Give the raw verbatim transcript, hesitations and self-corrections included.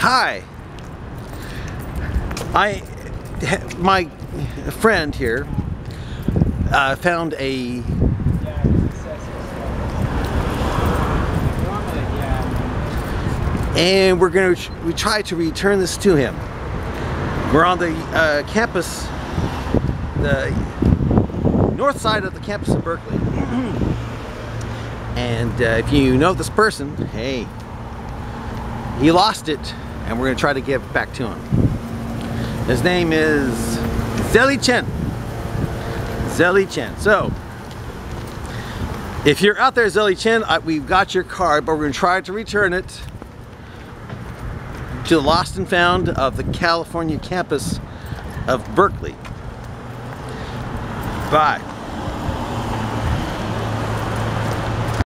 Hi. I, my friend here uh, found a and we're going to we try to return this to him. We're on the uh, campus, the north side of the campus of Berkeley. And uh, if you know this person, hey, he lost it, and we're going to try to give it back to him. His name is Zeli Chen. Zeli Chen. So, if you're out there, Zeli Chen, I, we've got your card, but we're going to try to return it to the lost and found of the California campus of Berkeley. Bye.